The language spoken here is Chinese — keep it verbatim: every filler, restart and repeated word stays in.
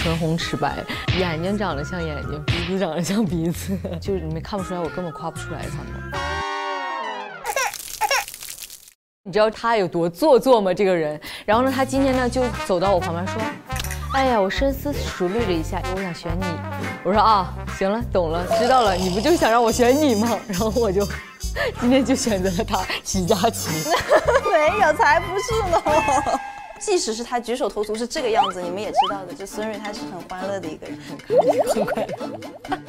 唇红齿白，眼睛长得像眼睛，鼻子长得像鼻子，就是你们看不出来，我根本夸不出来他们。你知道他有多做作吗？这个人。然后呢，他今天呢就走到我旁边说：“哎呀，我深思熟虑了一下，我想选你。”我说：“啊，行了，懂了，知道了，你不就想让我选你吗？”然后我就今天就选择了他，许佳琪。 没有，才不是呢。即使是他举手投足是这个样子，你们也知道的，就孙瑞他是很欢乐的一个人， 很快乐。